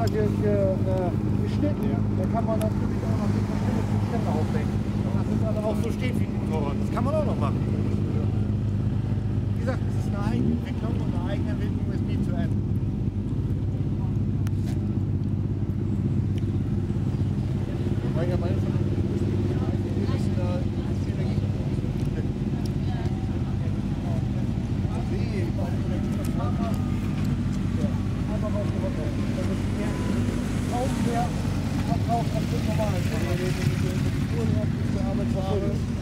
geschnitten. Ja. Da kann man natürlich auch noch die verschiedenen Stämme aufhängen. Das ist dann auch so steht wie ein Motorrad. Das kann man auch noch machen. Wie gesagt, es ist eine eigene Entwicklung und eine eigene Entwicklung USB zu N. Verbrauch ganz normal. Wenn ich die Spuren habe, bis zur Arbeit fahre.